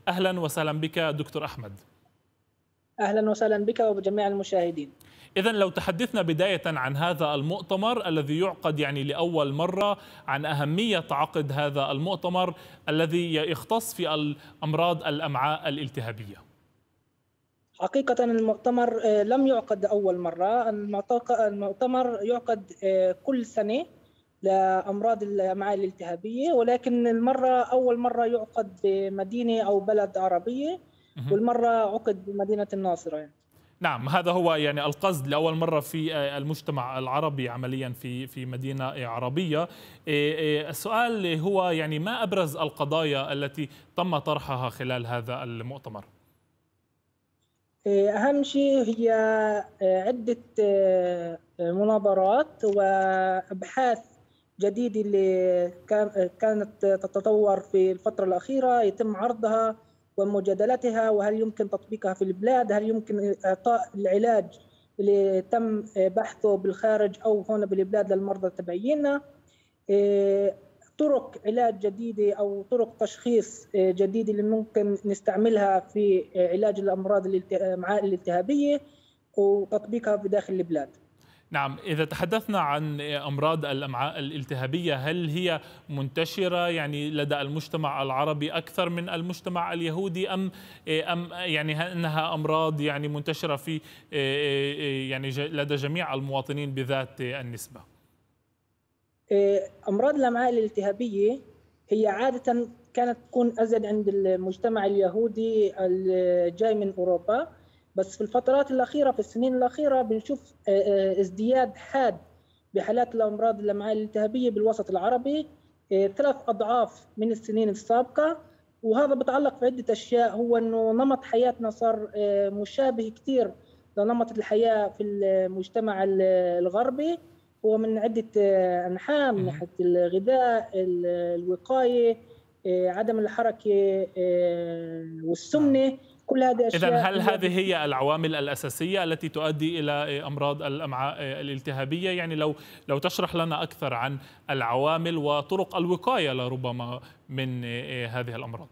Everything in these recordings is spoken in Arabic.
أهلا وسهلا بك دكتور أحمد. أهلا وسهلا بك وبجميع المشاهدين. إذن لو تحدثنا بداية عن هذا المؤتمر الذي يعقد لأول مرة، عن أهمية عقد هذا المؤتمر الذي يختص في الأمراض الأمعاء الالتهابية. حقيقة المؤتمر لم يعقد أول مرة، المؤتمر يعقد كل سنة لأمراض الأمعاء الالتهابية، ولكن أول مرة يعقد بمدينة أو بلد عربية، والمرة عقد بمدينة الناصرة. نعم، هذا هو القصد، لأول مرة في المجتمع العربي عمليا في مدينة عربية. السؤال هو ما أبرز القضايا التي تم طرحها خلال هذا المؤتمر؟ أهم شيء هي عدة مناظرات وأبحاث جديدة اللي كانت تتطور في الفترة الأخيرة، يتم عرضها ومجادلتها، وهل يمكن تطبيقها في البلاد، هل يمكن إعطاء العلاج اللي تم بحثه بالخارج أو هنا بالبلاد للمرضى التبعيين، طرق علاج جديدة أو طرق تشخيص جديدة اللي ممكن نستعملها في علاج الأمراض الأمعاء الالتهابية وتطبيقها في داخل البلاد. نعم، إذا تحدثنا عن أمراض الأمعاء الالتهابية، هل هي منتشرة لدى المجتمع العربي أكثر من المجتمع اليهودي، أم أنها أمراض منتشرة في لدى جميع المواطنين بذات النسبة؟ أمراض الأمعاء الالتهابية هي عادة كانت تكون أزيد عند المجتمع اليهودي الجاي من أوروبا، بس في الفترات الأخيرة، في السنين الأخيرة بنشوف ازدياد حاد بحالات الأمراض الأمعاء الالتهابية بالوسط العربي 3 أضعاف من السنين السابقة. وهذا بتعلق في عدة أشياء، هو أنه نمط حياتنا صار مشابه كثير لنمط الحياة في المجتمع الغربي، هو من عدة أنحاء، من ناحية الغذاء، الوقاية، عدم الحركة والسمنة، كل هذه إذن أشياء. هل هذه هي العوامل الأساسية التي تؤدي إلى أمراض الأمعاء الالتهابية؟ لو تشرح لنا أكثر عن العوامل وطرق الوقاية لربما من هذه الأمراض.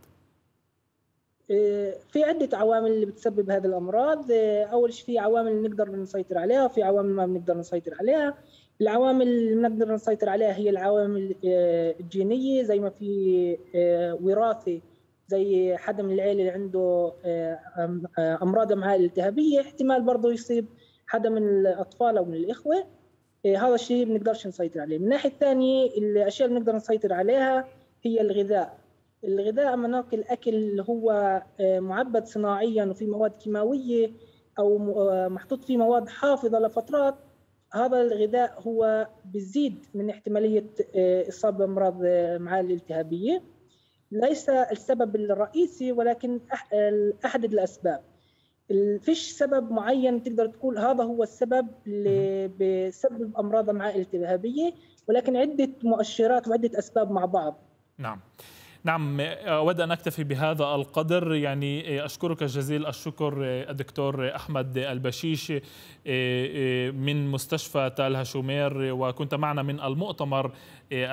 في عدة عوامل اللي بتسبب هذه الأمراض. أول شيء في عوامل نقدر نسيطر عليها وفي عوامل ما بنقدر نسيطر عليها. العوامل اللي بنقدر نسيطر عليها هي العوامل الجينية، زي ما في وراثة، زي حدا من العيلة اللي عنده أمراض أمعاء الالتهابية، احتمال برضه يصيب حدا من الأطفال أو من الإخوة. هذا الشيء بنقدرش نسيطر عليه. من الناحية الثانية الأشياء اللي بنقدر نسيطر عليها هي الغذاء. أما ناكل أكل اللي هو معبد صناعيا وفي مواد كيماوية أو محطوط فيه مواد حافظة لفترات، هذا الغذاء هو بيزيد من احتمالية إصابة بأمراض الأمعاء الالتهابية. ليس السبب الرئيسي، ولكن أحد الأسباب. فيش سبب معين تقدر تقول هذا هو السبب اللي بيسبب أمراض الأمعاء الالتهابية، ولكن عدة مؤشرات وعدة أسباب مع بعض. نعم، أود أن أكتفي بهذا القدر. أشكرك جزيل الشكر الدكتور أحمد البشيش من مستشفى تال هاشومير، وكنت معنا من المؤتمر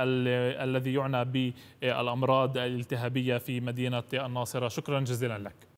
الذي يعنى بالأمراض الالتهابية في مدينة الناصرة. شكرا جزيلا لك.